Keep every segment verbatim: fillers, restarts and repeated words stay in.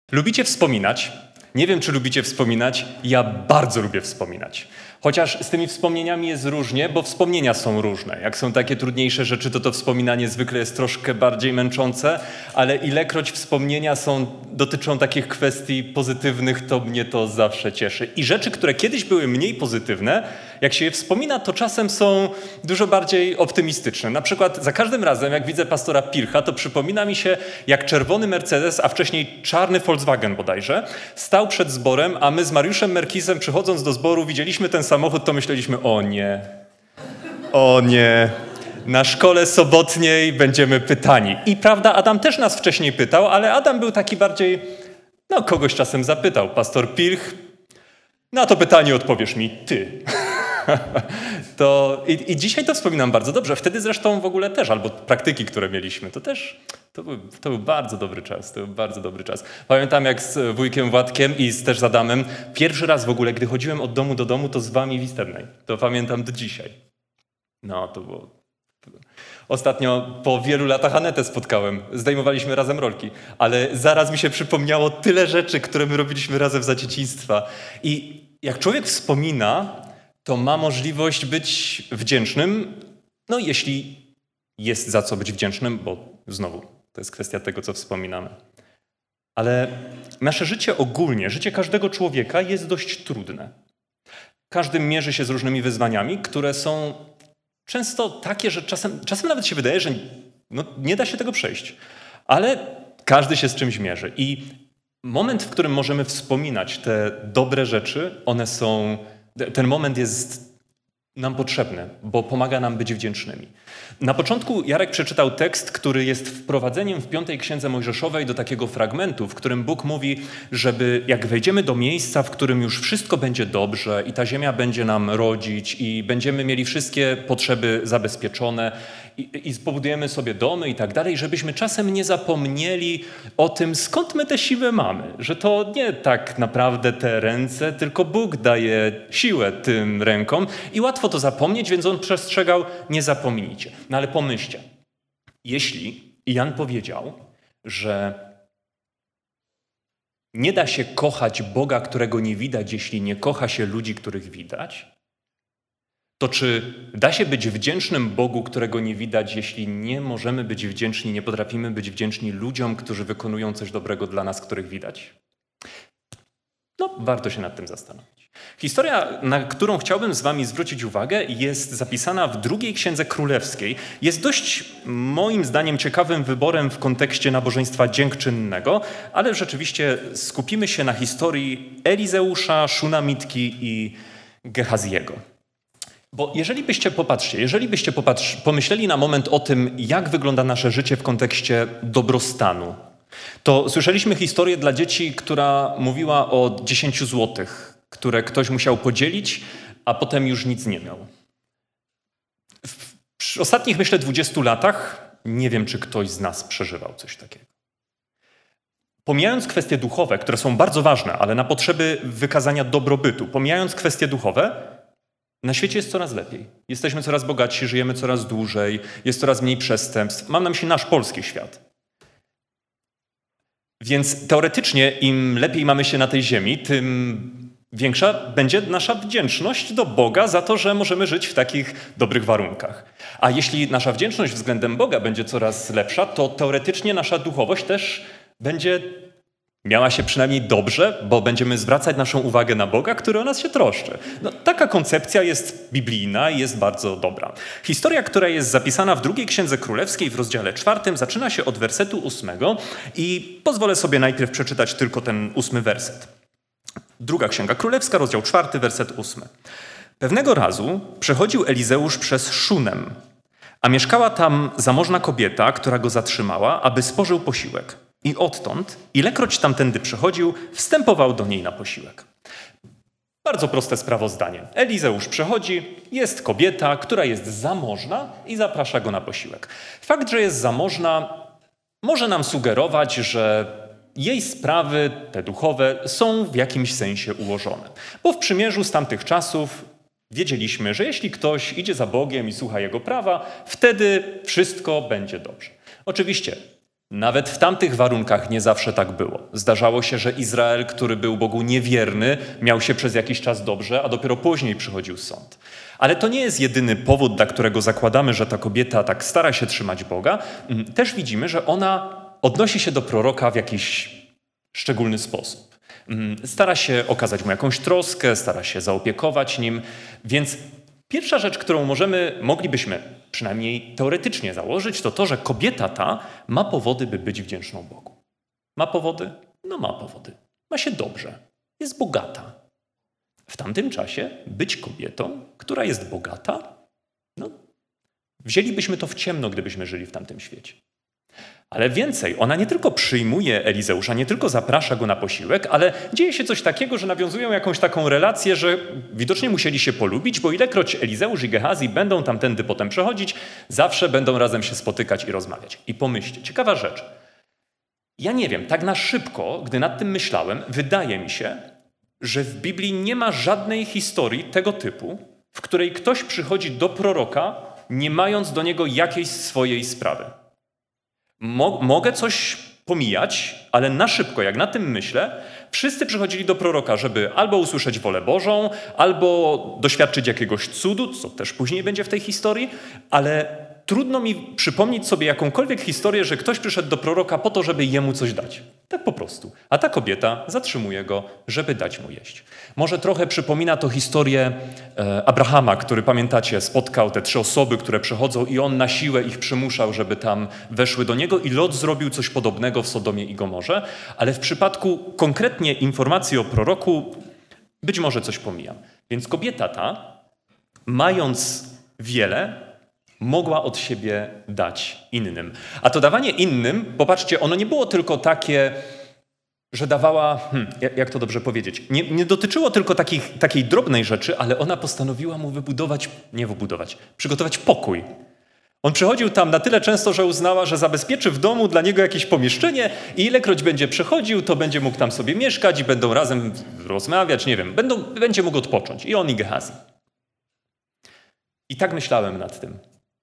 Lubicie wspominać? Nie wiem, czy lubicie wspominać. Ja bardzo lubię wspominać. Chociaż z tymi wspomnieniami jest różnie, bo wspomnienia są różne. Jak są takie trudniejsze rzeczy, to to wspominanie zwykle jest troszkę bardziej męczące, ale ilekroć wspomnienia są, dotyczą takich kwestii pozytywnych, to mnie to zawsze cieszy. I rzeczy, które kiedyś były mniej pozytywne, jak się je wspomina, to czasem są dużo bardziej optymistyczne. Na przykład za każdym razem, jak widzę pastora Pilcha, to przypomina mi się, jak czerwony Mercedes, a wcześniej czarny Volkswagen bodajże, stał przed zborem, a my z Mariuszem Merkizem, przychodząc do zboru, widzieliśmy ten samochód, to myśleliśmy, o nie, o nie, na szkole sobotniej będziemy pytani. I prawda, Adam też nas wcześniej pytał, ale Adam był taki bardziej, no kogoś czasem zapytał. Pastor Pilch, na to pytanie odpowiesz mi ty. To, i, I dzisiaj to wspominam bardzo dobrze. Wtedy zresztą w ogóle też, albo praktyki, które mieliśmy, to też to był, to był bardzo dobry czas. To był bardzo dobry czas. Pamiętam, jak z wujkiem Władkiem i z, też z Adamem, pierwszy raz w ogóle, gdy chodziłem od domu do domu, to z wami w Istebnej. To pamiętam do dzisiaj. No, to było... Ostatnio po wielu latach Anetę spotkałem. Zdejmowaliśmy razem rolki. Ale zaraz mi się przypomniało tyle rzeczy, które my robiliśmy razem za dzieciństwa. I jak człowiek wspomina, to ma możliwość być wdzięcznym, no jeśli jest za co być wdzięcznym, bo znowu, to jest kwestia tego, co wspominamy. Ale nasze życie ogólnie, życie każdego człowieka jest dość trudne. Każdy mierzy się z różnymi wyzwaniami, które są często takie, że czasem, czasem nawet się wydaje, że no, nie da się tego przejść. Ale każdy się z czymś mierzy. I moment, w którym możemy wspominać te dobre rzeczy, one są... Ten moment jest nam potrzebny, bo pomaga nam być wdzięcznymi. Na początku Jarek przeczytał tekst, który jest wprowadzeniem w piątej Księdze Mojżeszowej do takiego fragmentu, w którym Bóg mówi, żeby jak wejdziemy do miejsca, w którym już wszystko będzie dobrze i ta ziemia będzie nam rodzić i będziemy mieli wszystkie potrzeby zabezpieczone i, i zbudujemy sobie domy i tak dalej, żebyśmy czasem nie zapomnieli o tym, skąd my tę siłę mamy. Że to nie tak naprawdę te ręce, tylko Bóg daje siłę tym rękom i łatwo to zapomnieć, więc on przestrzegał, nie zapomnijcie. No ale pomyślcie, jeśli Jan powiedział, że nie da się kochać Boga, którego nie widać, jeśli nie kocha się ludzi, których widać, to czy da się być wdzięcznym Bogu, którego nie widać, jeśli nie możemy być wdzięczni, nie potrafimy być wdzięczni ludziom, którzy wykonują coś dobrego dla nas, których widać? No, warto się nad tym zastanowić. Historia, na którą chciałbym z wami zwrócić uwagę, jest zapisana w drugiej Księdze Królewskiej. Jest dość, moim zdaniem, ciekawym wyborem w kontekście nabożeństwa dziękczynnego, ale rzeczywiście skupimy się na historii Elizeusza, Szunamitki i Gehaziego. Bo jeżeli byście, popatrzcie, jeżeli byście popatrz, pomyśleli na moment o tym, jak wygląda nasze życie w kontekście dobrostanu, to słyszeliśmy historię dla dzieci, która mówiła o dziesięciu złotych, które ktoś musiał podzielić, a potem już nic nie miał. W ostatnich, myślę, dwudziestu latach nie wiem, czy ktoś z nas przeżywał coś takiego. Pomijając kwestie duchowe, które są bardzo ważne, ale na potrzeby wykazania dobrobytu, pomijając kwestie duchowe, na świecie jest coraz lepiej. Jesteśmy coraz bogatsi, żyjemy coraz dłużej, jest coraz mniej przestępstw. Mam na myśli nasz polski świat. Więc teoretycznie im lepiej mamy się na tej ziemi, tym większa będzie nasza wdzięczność do Boga za to, że możemy żyć w takich dobrych warunkach. A jeśli nasza wdzięczność względem Boga będzie coraz lepsza, to teoretycznie nasza duchowość też będzie miała się przynajmniej dobrze, bo będziemy zwracać naszą uwagę na Boga, który o nas się troszczy. No, taka koncepcja jest biblijna i jest bardzo dobra. Historia, która jest zapisana w drugiej Księdze Królewskiej w rozdziale czwartym, zaczyna się od wersetu ósmego i pozwolę sobie najpierw przeczytać tylko ten ósmy werset. Druga Księga Królewska, rozdział czwarty, werset ósmy. Pewnego razu przechodził Elizeusz przez Szunem, a mieszkała tam zamożna kobieta, która go zatrzymała, aby spożył posiłek. I odtąd, ilekroć tamtędy przechodził, wstępował do niej na posiłek. Bardzo proste sprawozdanie. Elizeusz przechodzi, jest kobieta, która jest zamożna i zaprasza go na posiłek. Fakt, że jest zamożna, może nam sugerować, że jej sprawy, te duchowe, są w jakimś sensie ułożone. Bo w przymierzu z tamtych czasów wiedzieliśmy, że jeśli ktoś idzie za Bogiem i słucha Jego prawa, wtedy wszystko będzie dobrze. Oczywiście Nawet w tamtych warunkach nie zawsze tak było. Zdarzało się, że Izrael, który był Bogu niewierny, miał się przez jakiś czas dobrze, a dopiero później przychodził sąd. Ale to nie jest jedyny powód, dla którego zakładamy, że ta kobieta tak stara się trzymać Boga. Też widzimy, że ona odnosi się do proroka w jakiś szczególny sposób. Stara się okazać mu jakąś troskę, stara się zaopiekować nim, więc pierwsza rzecz, którą możemy, moglibyśmy przynajmniej teoretycznie założyć, to to, że kobieta ta ma powody, by być wdzięczną Bogu. Ma powody? No ma powody. Ma się dobrze. Jest bogata. W tamtym czasie być kobietą, która jest bogata, no wzięlibyśmy to w ciemno, gdybyśmy żyli w tamtym świecie. Ale więcej, ona nie tylko przyjmuje Elizeusza, nie tylko zaprasza go na posiłek, ale dzieje się coś takiego, że nawiązują jakąś taką relację, że widocznie musieli się polubić, bo ilekroć Elizeusz i Gehazi będą tamtędy potem przechodzić, zawsze będą razem się spotykać i rozmawiać. I pomyślcie, ciekawa rzecz. Ja nie wiem, tak na szybko, gdy nad tym myślałem, wydaje mi się, że w Biblii nie ma żadnej historii tego typu, w której ktoś przychodzi do proroka, nie mając do niego jakiejś swojej sprawy. Mo- mogę coś pomijać, ale na szybko, jak na tym myślę, wszyscy przychodzili do proroka, żeby albo usłyszeć wolę Bożą, albo doświadczyć jakiegoś cudu, co też później będzie w tej historii, ale trudno mi przypomnieć sobie jakąkolwiek historię, że ktoś przyszedł do proroka po to, żeby jemu coś dać. Tak po prostu. A ta kobieta zatrzymuje go, żeby dać mu jeść. Może trochę przypomina to historię e, Abrahama, który, pamiętacie, spotkał te trzy osoby, które przychodzą i on na siłę ich przymuszał, żeby tam weszły do niego i Lot zrobił coś podobnego w Sodomie i Gomorze, ale w przypadku konkretnie informacji o proroku być może coś pomijam. Więc kobieta ta, mając wiele, mogła od siebie dać innym. A to dawanie innym, popatrzcie, ono nie było tylko takie, że dawała, hmm, jak to dobrze powiedzieć, nie, nie dotyczyło tylko takich, takiej drobnej rzeczy, ale ona postanowiła mu wybudować, nie wybudować, przygotować pokój. On przychodził tam na tyle często, że uznała, że zabezpieczy w domu dla niego jakieś pomieszczenie i ilekroć będzie przychodził, to będzie mógł tam sobie mieszkać i będą razem rozmawiać, nie wiem, będą, będzie mógł odpocząć. I on i Gehazi. I tak myślałem nad tym.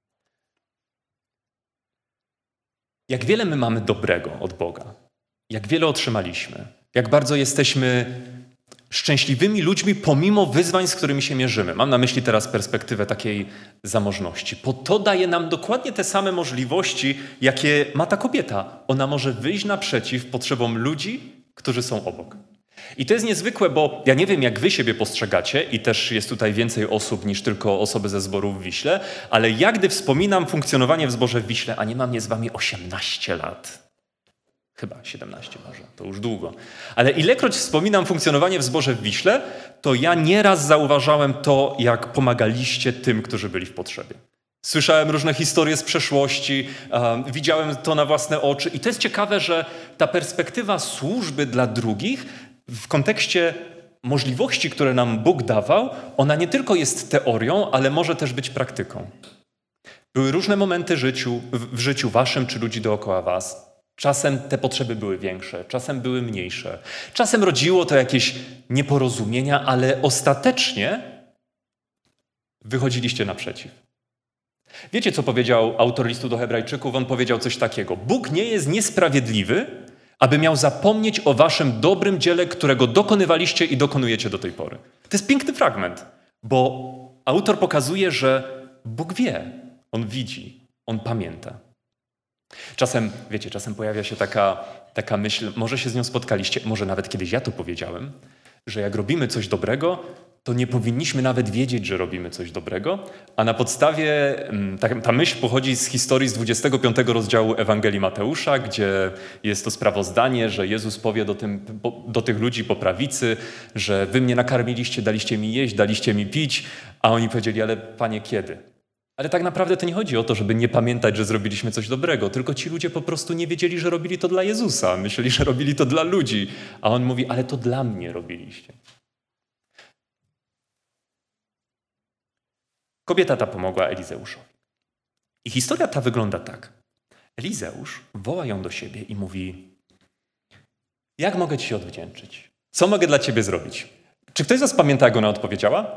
Jak wiele my mamy dobrego od Boga, jak wiele otrzymaliśmy, jak bardzo jesteśmy szczęśliwymi ludźmi pomimo wyzwań, z którymi się mierzymy. Mam na myśli teraz perspektywę takiej zamożności. Bo to daje nam dokładnie te same możliwości, jakie ma ta kobieta. Ona może wyjść naprzeciw potrzebom ludzi, którzy są obok. I to jest niezwykłe, bo ja nie wiem, jak wy siebie postrzegacie i też jest tutaj więcej osób niż tylko osoby ze zboru w Wiśle, ale ja gdy wspominam funkcjonowanie w zborze w Wiśle, a nie mam je z wami osiemnaście lat, chyba siedemnaście może, to już długo, ale ilekroć wspominam funkcjonowanie w zborze w Wiśle, to ja nieraz zauważałem to, jak pomagaliście tym, którzy byli w potrzebie. Słyszałem różne historie z przeszłości, um, widziałem to na własne oczy i to jest ciekawe, że ta perspektywa służby dla drugich w kontekście możliwości, które nam Bóg dawał, ona nie tylko jest teorią, ale może też być praktyką. Były różne momenty życiu, w, w życiu waszym czy ludzi dookoła was. Czasem te potrzeby były większe, czasem były mniejsze. Czasem rodziło to jakieś nieporozumienia, ale ostatecznie wychodziliście naprzeciw. Wiecie, co powiedział autor listu do Hebrajczyków? On powiedział coś takiego. Bóg nie jest niesprawiedliwy, aby miał zapomnieć o waszym dobrym dziele, którego dokonywaliście i dokonujecie do tej pory. To jest piękny fragment, bo autor pokazuje, że Bóg wie, On widzi, On pamięta. Czasem, wiecie, czasem pojawia się taka, taka myśl, może się z nią spotkaliście, może nawet kiedyś ja to powiedziałem, że jak robimy coś dobrego, to nie powinniśmy nawet wiedzieć, że robimy coś dobrego, a na podstawie, ta, ta myśl pochodzi z historii z dwudziestego piątego rozdziału Ewangelii Mateusza, gdzie jest to sprawozdanie, że Jezus powie do, tym, do tych ludzi po prawicy, że wy mnie nakarmiliście, daliście mi jeść, daliście mi pić, a oni powiedzieli, ale Panie, kiedy? Ale tak naprawdę to nie chodzi o to, żeby nie pamiętać, że zrobiliśmy coś dobrego, tylko ci ludzie po prostu nie wiedzieli, że robili to dla Jezusa, myśleli, że robili to dla ludzi, a On mówi, ale to dla mnie robiliście. Kobieta ta pomogła Elizeuszowi. I historia ta wygląda tak. Elizeusz woła ją do siebie i mówi, jak mogę ci się odwdzięczyć? Co mogę dla ciebie zrobić? Czy ktoś z was pamięta, jak ona odpowiedziała?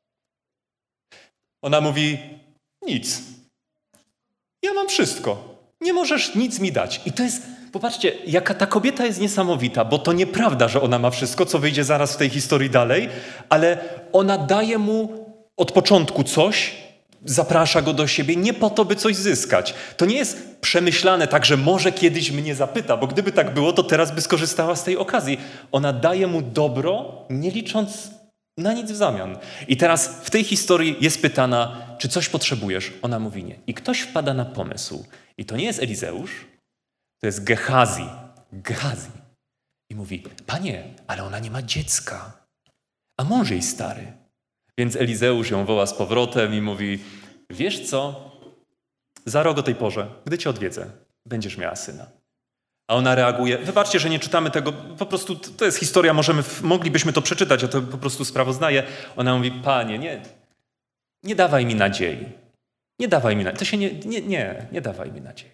Ona mówi, nic. Ja mam wszystko. Nie możesz nic mi dać. I to jest, popatrzcie, jaka ta kobieta jest niesamowita, bo to nieprawda, że ona ma wszystko, co wyjdzie zaraz w tej historii dalej, ale ona daje mu od początku coś, zaprasza go do siebie nie po to, by coś zyskać. To nie jest przemyślane tak, że może kiedyś mnie zapyta, bo gdyby tak było, to teraz by skorzystała z tej okazji. Ona daje mu dobro, nie licząc na nic w zamian. I teraz w tej historii jest pytana, czy coś potrzebujesz? Ona mówi nie. I ktoś wpada na pomysł. I to nie jest Elizeusz, to jest Gehazi. Gehazi. I mówi, panie, ale ona nie ma dziecka, a mąż jej stary. Więc Elizeusz ją woła z powrotem i mówi, wiesz co, za rok o tej porze, gdy cię odwiedzę, będziesz miała syna. A ona reaguje, wybaczcie, że nie czytamy tego, po prostu to jest historia, możemy, moglibyśmy to przeczytać, a to po prostu sprawozdaję. Ona mówi, panie, nie, nie dawaj mi nadziei. Nie dawaj mi nadziei. To się nie, nie, nie, nie dawaj mi nadziei.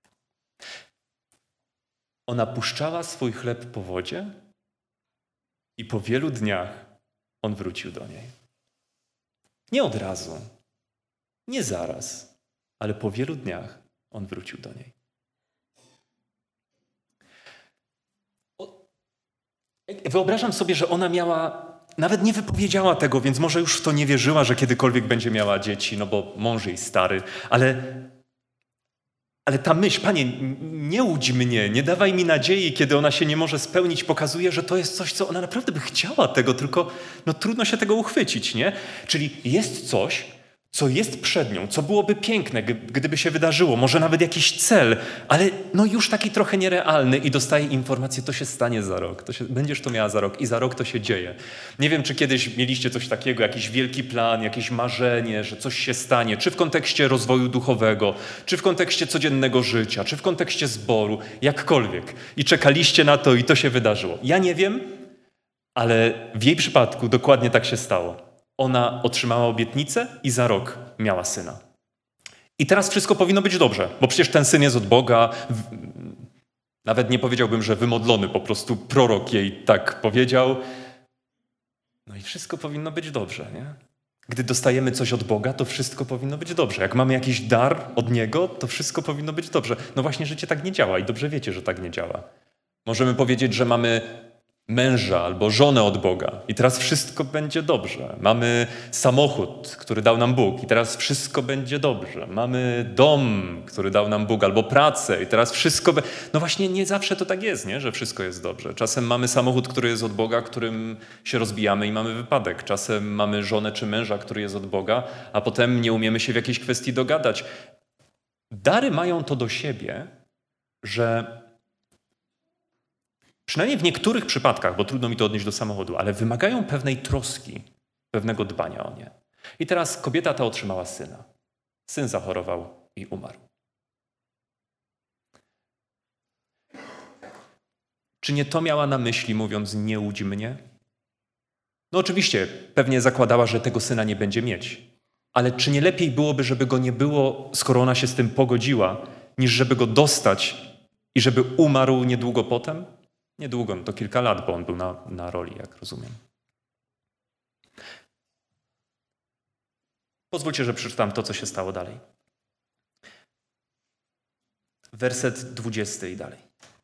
Ona puszczała swój chleb po wodzie i po wielu dniach on wrócił do niej. Nie od razu, nie zaraz, ale po wielu dniach on wrócił do niej. Wyobrażam sobie, że ona miała, nawet nie wypowiedziała tego, więc może już w to nie wierzyła, że kiedykolwiek będzie miała dzieci, no bo mąż jej stary, ale, ale ta myśl, panie, nie łudź mnie, nie dawaj mi nadziei, kiedy ona się nie może spełnić, pokazuje, że to jest coś, co ona naprawdę by chciała tego, tylko no, trudno się tego uchwycić, nie? Czyli jest coś, co jest przed nią, co byłoby piękne, gdyby się wydarzyło, może nawet jakiś cel, ale no już taki trochę nierealny i dostaje informację, to się stanie za rok, to się, będziesz to miała za rok i za rok to się dzieje. Nie wiem, czy kiedyś mieliście coś takiego, jakiś wielki plan, jakieś marzenie, że coś się stanie, czy w kontekście rozwoju duchowego, czy w kontekście codziennego życia, czy w kontekście zboru, jakkolwiek. I czekaliście na to i to się wydarzyło. Ja nie wiem, ale w jej przypadku dokładnie tak się stało. Ona otrzymała obietnicę i za rok miała syna. I teraz wszystko powinno być dobrze, bo przecież ten syn jest od Boga. Nawet nie powiedziałbym, że wymodlony, po prostu prorok jej tak powiedział. No i wszystko powinno być dobrze, nie? Gdy dostajemy coś od Boga, to wszystko powinno być dobrze. Jak mamy jakiś dar od Niego, to wszystko powinno być dobrze. No właśnie, życie tak nie działa i dobrze wiecie, że tak nie działa. Możemy powiedzieć, że mamy męża albo żonę od Boga i teraz wszystko będzie dobrze. Mamy samochód, który dał nam Bóg i teraz wszystko będzie dobrze. Mamy dom, który dał nam Bóg albo pracę i teraz wszystko... Be... No właśnie nie zawsze to tak jest, nie? Że wszystko jest dobrze. Czasem mamy samochód, który jest od Boga, którym się rozbijamy i mamy wypadek. Czasem mamy żonę czy męża, który jest od Boga, a potem nie umiemy się w jakiejś kwestii dogadać. Dary mają to do siebie, że przynajmniej w niektórych przypadkach, bo trudno mi to odnieść do samochodu, ale wymagają pewnej troski, pewnego dbania o nie. I teraz kobieta ta otrzymała syna. Syn zachorował i umarł. Czy nie to miała na myśli, mówiąc nie łudź mnie? No oczywiście, pewnie zakładała, że tego syna nie będzie mieć. Ale czy nie lepiej byłoby, żeby go nie było, skoro ona się z tym pogodziła, niż żeby go dostać i żeby umarł niedługo potem? Niedługo, no to kilka lat, bo on był na, na roli, jak rozumiem. Pozwólcie, że przeczytam to, co się stało dalej. Werset dwudziesty i dalej.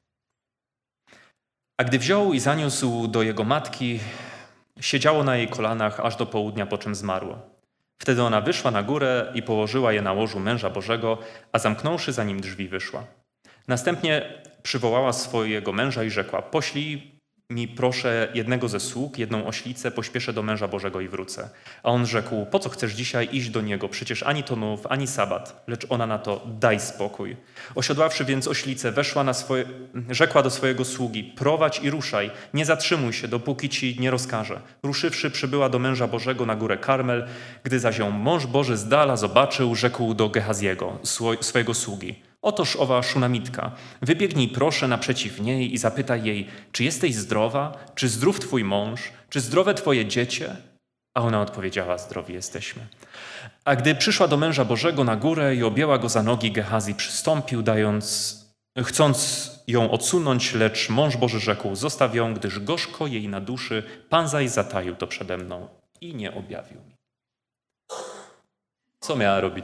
A gdy wziął i zaniósł do jego matki, siedziało na jej kolanach aż do południa, po czym zmarło. Wtedy ona wyszła na górę i położyła je na łożu męża Bożego, a zamknąwszy za nim drzwi, wyszła. Następnie przywołała swojego męża i rzekła: poślij mi proszę jednego ze sług, jedną oślicę, pośpieszę do męża Bożego i wrócę. A on rzekł: po co chcesz dzisiaj iść do niego? Przecież ani to nów, ani sabat. Lecz ona na to: daj spokój. Osiodławszy więc oślicę, weszła na swoje, rzekła do swojego sługi: prowadź i ruszaj, nie zatrzymuj się, dopóki ci nie rozkażę. Ruszywszy, przybyła do męża Bożego na górę Karmel. Gdy zaś ją mąż Boży z dala zobaczył, rzekł do Gehaziego, swojego sługi: otoż owa Szunamitka, wybiegnij proszę naprzeciw niej i zapytaj jej: czy jesteś zdrowa? Czy zdrów twój mąż? Czy zdrowe twoje dziecię? A ona odpowiedziała: zdrowi jesteśmy. A gdy przyszła do męża Bożego na górę i objęła go za nogi, Gehazi przystąpił, dając, chcąc ją odsunąć, lecz mąż Boży rzekł: zostaw ją, gdyż gorzko jej na duszy, Pan zaś zataił to przede mną i nie objawił mi. Co miała robić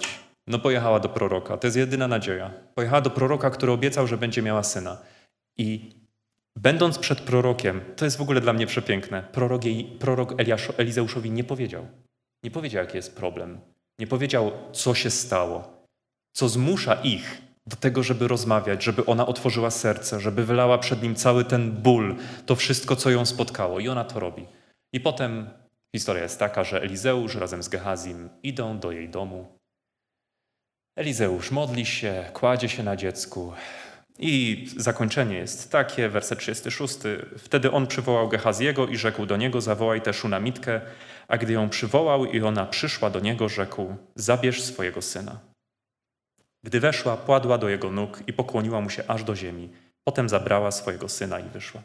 No pojechała do proroka, to jest jedyna nadzieja. Pojechała do proroka, który obiecał, że będzie miała syna. I będąc przed prorokiem, to jest w ogóle dla mnie przepiękne, prorok, jej, prorok Eliasz, Elizeuszowi nie powiedział. Nie powiedział, jaki jest problem. Nie powiedział, co się stało, co zmusza ich do tego, żeby rozmawiać, żeby ona otworzyła serce, żeby wylała przed nim cały ten ból, to wszystko, co ją spotkało. I ona to robi. I potem historia jest taka, że Elizeusz razem z Gehazim idą do jej domu. Elizeusz modli się, kładzie się na dziecku i zakończenie jest takie, werset trzydziesty szósty. Wtedy on przywołał Gehaziego i rzekł do niego, zawołaj tę Szunamitkę, a gdy ją przywołał i ona przyszła do niego, rzekł, zabierz swojego syna. Gdy weszła, pładła do jego nóg i pokłoniła mu się aż do ziemi. Potem zabrała swojego syna i wyszła.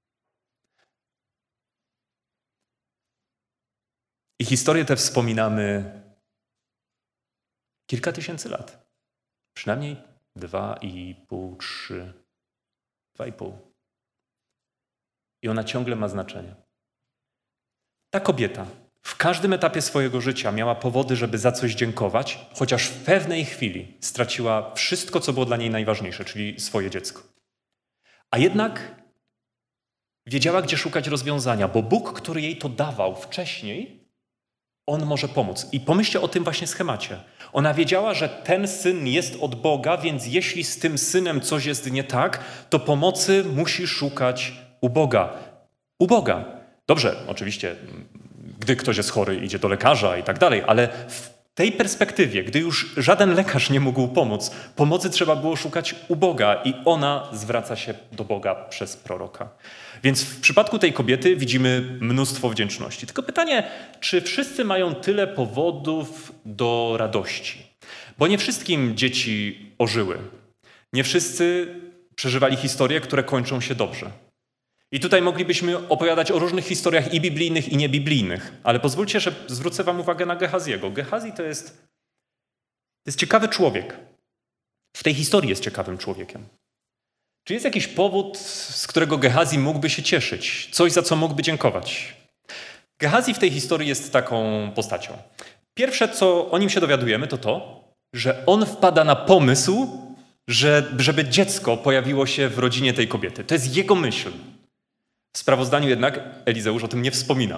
I historię tę wspominamy kilka tysięcy lat. Przynajmniej dwa i pół, trzy, dwa i pół. I ona ciągle ma znaczenie. Ta kobieta w każdym etapie swojego życia miała powody, żeby za coś dziękować, chociaż w pewnej chwili straciła wszystko, co było dla niej najważniejsze, czyli swoje dziecko. A jednak wiedziała, gdzie szukać rozwiązania, bo Bóg, który jej to dawał wcześniej, On może pomóc. I pomyślcie o tym właśnie schemacie. Ona wiedziała, że ten syn jest od Boga, więc jeśli z tym synem coś jest nie tak, to pomocy musi szukać u Boga. U Boga. Dobrze, oczywiście, gdy ktoś jest chory, idzie do lekarza i tak dalej, ale w tej perspektywie, gdy już żaden lekarz nie mógł pomóc, pomocy trzeba było szukać u Boga i ona zwraca się do Boga przez proroka. Więc w przypadku tej kobiety widzimy mnóstwo wdzięczności. Tylko pytanie, czy wszyscy mają tyle powodów do radości? Bo nie wszystkim dzieci ożyły. Nie wszyscy przeżywali historie, które kończą się dobrze. I tutaj moglibyśmy opowiadać o różnych historiach i biblijnych, i niebiblijnych. Ale pozwólcie, że zwrócę wam uwagę na Gehaziego. Gehazi to jest, to jest ciekawy człowiek. W tej historii jest ciekawym człowiekiem. Czy jest jakiś powód, z którego Gehazi mógłby się cieszyć? Coś, za co mógłby dziękować? Gehazi w tej historii jest taką postacią. Pierwsze, co o nim się dowiadujemy, to to, że on wpada na pomysł, że, żeby dziecko pojawiło się w rodzinie tej kobiety. To jest jego myśl. W sprawozdaniu jednak Elizeusz o tym nie wspomina.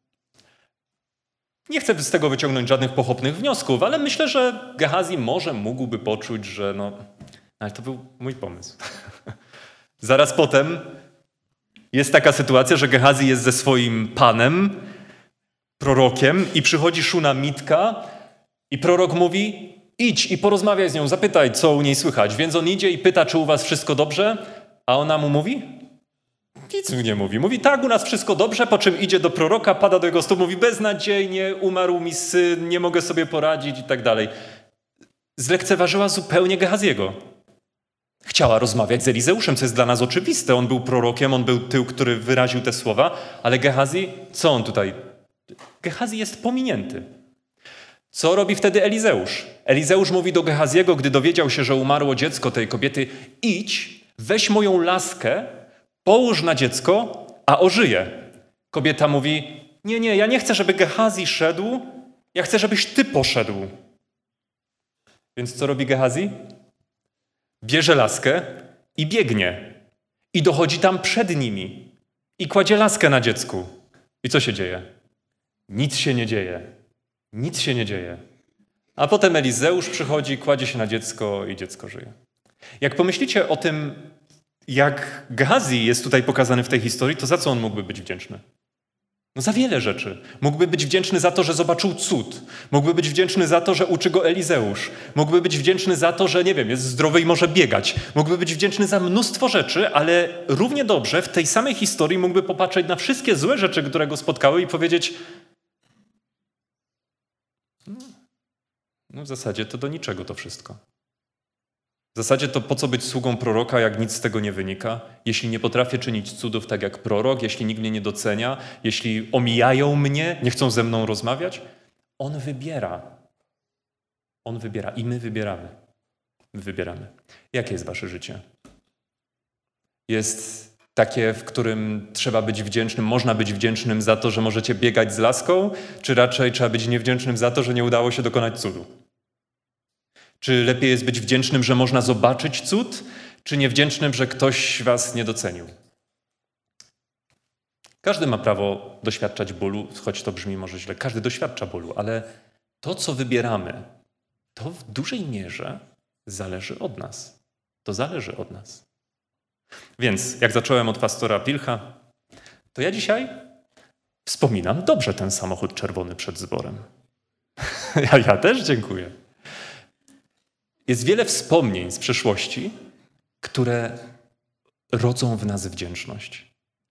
Nie chcę z tego wyciągnąć żadnych pochopnych wniosków, ale myślę, że Gehazi może mógłby poczuć, że no, ale to był mój pomysł. Zaraz potem jest taka sytuacja, że Gehazi jest ze swoim panem, prorokiem i przychodzi Szunamitka i prorok mówi, idź i porozmawiaj z nią, zapytaj, co u niej słychać. Więc on idzie i pyta, czy u was wszystko dobrze, a ona mu mówi, nic mu nie mówi. Mówi, tak, u nas wszystko dobrze, po czym idzie do proroka, pada do jego stóp, mówi, beznadziejnie, umarł mi syn, nie mogę sobie poradzić i tak dalej. Zlekceważyła zupełnie Gehaziego. Chciała rozmawiać z Elizeuszem, co jest dla nas oczywiste. On był prorokiem, on był tym, który wyraził te słowa, ale Gehazi, co on tutaj? Gehazi jest pominięty. Co robi wtedy Elizeusz? Elizeusz mówi do Gehaziego, gdy dowiedział się, że umarło dziecko tej kobiety, idź, weź moją laskę, połóż na dziecko, a ożyje. Kobieta mówi, nie, nie, ja nie chcę, żeby Gehazi szedł, ja chcę, żebyś ty poszedł. Więc co robi Gehazi? Bierze laskę i biegnie. I dochodzi tam przed nimi. I kładzie laskę na dziecku. I co się dzieje? Nic się nie dzieje. Nic się nie dzieje. A potem Elizeusz przychodzi, kładzie się na dziecko i dziecko żyje. Jak pomyślicie o tym, jak Gehazi jest tutaj pokazany w tej historii, to za co on mógłby być wdzięczny? No za wiele rzeczy. Mógłby być wdzięczny za to, że zobaczył cud. Mógłby być wdzięczny za to, że uczy go Elizeusz. Mógłby być wdzięczny za to, że, nie wiem, jest zdrowy i może biegać. Mógłby być wdzięczny za mnóstwo rzeczy, ale równie dobrze w tej samej historii mógłby popatrzeć na wszystkie złe rzeczy, które go spotkały i powiedzieć, no w zasadzie to do niczego to wszystko. W zasadzie to po co być sługą proroka, jak nic z tego nie wynika? Jeśli nie potrafię czynić cudów tak jak prorok, jeśli nikt mnie nie docenia, jeśli omijają mnie, nie chcą ze mną rozmawiać, on wybiera. On wybiera i my wybieramy. My wybieramy. Jakie jest wasze życie? Jest takie, w którym trzeba być wdzięcznym, można być wdzięcznym za to, że możecie biegać z laską, czy raczej trzeba być niewdzięcznym za to, że nie udało się dokonać cudu? Czy lepiej jest być wdzięcznym, że można zobaczyć cud, czy niewdzięcznym, że ktoś was nie docenił? Każdy ma prawo doświadczać bólu, choć to brzmi może źle. Każdy doświadcza bólu, ale to, co wybieramy, to w dużej mierze zależy od nas. To zależy od nas. Więc jak zacząłem od pastora Pilcha, to ja dzisiaj wspominam dobrze ten samochód czerwony przed zborem. ja, ja też dziękuję. Jest wiele wspomnień z przeszłości, które rodzą w nas wdzięczność.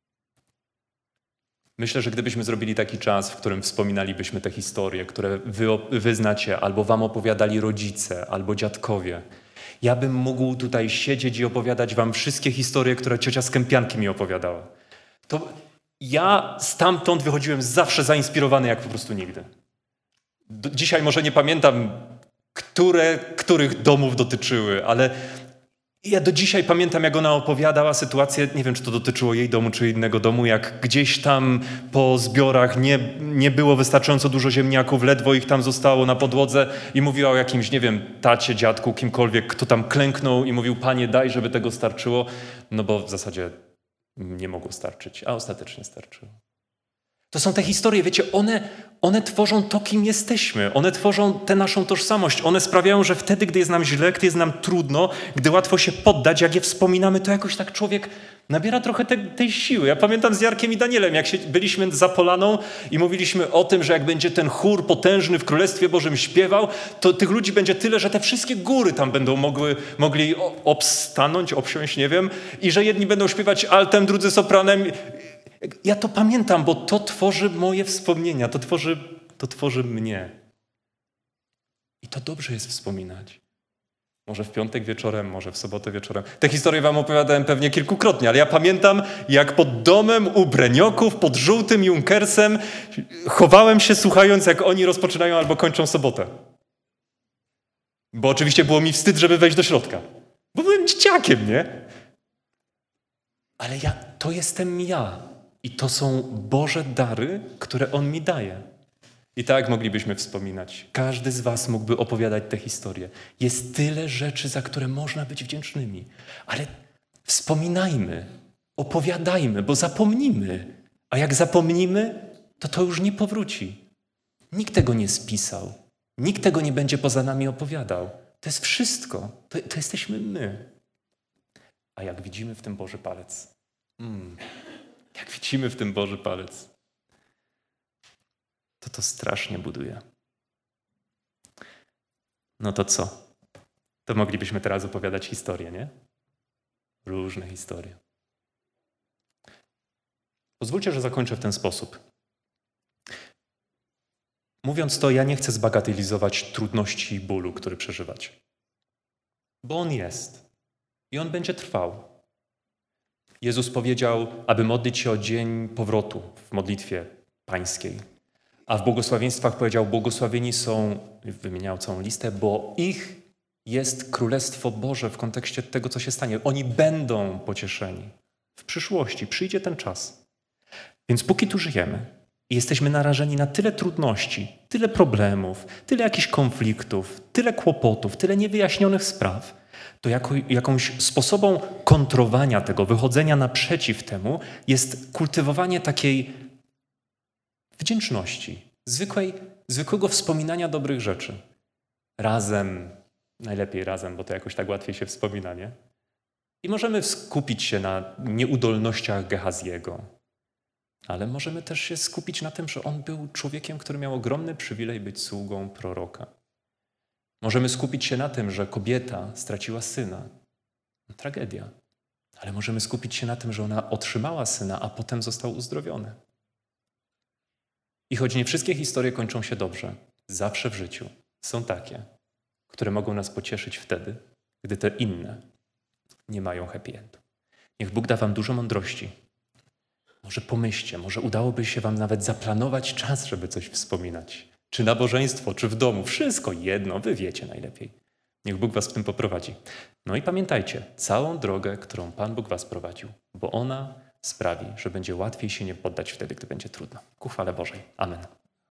Myślę, że gdybyśmy zrobili taki czas, w którym wspominalibyśmy te historie, które wy, wy znacie, albo wam opowiadali rodzice, albo dziadkowie, ja bym mógł tutaj siedzieć i opowiadać wam wszystkie historie, które ciocia z Kępianki mi opowiadała. To ja stamtąd wychodziłem zawsze zainspirowany jak po prostu nigdy. Do, dzisiaj może nie pamiętam, które, których domów dotyczyły, ale ja do dzisiaj pamiętam, jak ona opowiadała sytuację, nie wiem, czy to dotyczyło jej domu, czy innego domu, jak gdzieś tam po zbiorach nie, nie było wystarczająco dużo ziemniaków, ledwo ich tam zostało na podłodze i mówiła o jakimś, nie wiem, tacie, dziadku, kimkolwiek, kto tam klęknął i mówił, Panie, daj, żeby tego starczyło, no bo w zasadzie nie mogło starczyć, a ostatecznie starczyło. To są te historie, wiecie, one, one tworzą to, kim jesteśmy. One tworzą tę naszą tożsamość. One sprawiają, że wtedy, gdy jest nam źle, gdy jest nam trudno, gdy łatwo się poddać, jak je wspominamy, to jakoś tak człowiek nabiera trochę te, tej siły. Ja pamiętam z Jarkiem i Danielem, jak się, byliśmy za Polaną i mówiliśmy o tym, że jak będzie ten chór potężny w Królestwie Bożym śpiewał, to tych ludzi będzie tyle, że te wszystkie góry tam będą mogły, mogli obstanąć, obsiąść, nie wiem, i że jedni będą śpiewać altem, drudzy sopranem. Ja to pamiętam, bo to tworzy moje wspomnienia, to tworzy, to tworzy mnie. I to dobrze jest wspominać. Może w piątek wieczorem, może w sobotę wieczorem. Te historie wam opowiadałem pewnie kilkukrotnie, ale ja pamiętam, jak pod domem u Brenioków, pod żółtym Junkersem chowałem się, słuchając, jak oni rozpoczynają albo kończą sobotę. Bo oczywiście było mi wstyd, żeby wejść do środka. Bo byłem dzieciakiem, nie? Ale ja, to jestem ja. I to są Boże dary, które On mi daje. I tak moglibyśmy wspominać. Każdy z was mógłby opowiadać te historie. Jest tyle rzeczy, za które można być wdzięcznymi. Ale wspominajmy, opowiadajmy, bo zapomnimy. A jak zapomnimy, to to już nie powróci. Nikt tego nie spisał. Nikt tego nie będzie poza nami opowiadał. To jest wszystko. To, to jesteśmy my. A jak widzimy w tym Boży palec. Mm. Jak widzimy w tym Boży palec, to to strasznie buduje. No to co? To moglibyśmy teraz opowiadać historie, nie? Różne historie. Pozwólcie, że zakończę w ten sposób. Mówiąc to, ja nie chcę zbagatelizować trudności i bólu, który przeżywacie. Bo on jest. I on będzie trwał. Jezus powiedział, aby modlić się o dzień powrotu w modlitwie pańskiej. A w błogosławieństwach powiedział, błogosławieni są, wymieniał całą listę, bo ich jest Królestwo Boże w kontekście tego, co się stanie. Oni będą pocieszeni. W przyszłości przyjdzie ten czas. Więc póki tu żyjemy i jesteśmy narażeni na tyle trudności, tyle problemów, tyle jakichś konfliktów, tyle kłopotów, tyle niewyjaśnionych spraw, to jako, jakąś sposobą kontrowania tego, wychodzenia naprzeciw temu jest kultywowanie takiej wdzięczności, zwykłej, zwykłego wspominania dobrych rzeczy. Razem, najlepiej razem, bo to jakoś tak łatwiej się wspomina, nie? I możemy skupić się na nieudolnościach Gehaziego, ale możemy też się skupić na tym, że on był człowiekiem, który miał ogromny przywilej być sługą proroka. Możemy skupić się na tym, że kobieta straciła syna. Tragedia. Ale możemy skupić się na tym, że ona otrzymała syna, a potem został uzdrowiony. I choć nie wszystkie historie kończą się dobrze, zawsze w życiu są takie, które mogą nas pocieszyć wtedy, gdy te inne nie mają happy endu. Niech Bóg da wam dużo mądrości. Może pomyślcie, może udałoby się wam nawet zaplanować czas, żeby coś wspominać. Czy nabożeństwo, czy w domu. Wszystko jedno, wy wiecie najlepiej. Niech Bóg was w tym poprowadzi. No i pamiętajcie, całą drogę, którą Pan Bóg was prowadził, bo ona sprawi, że będzie łatwiej się nie poddać wtedy, gdy będzie trudno. Ku chwale Bożej. Amen.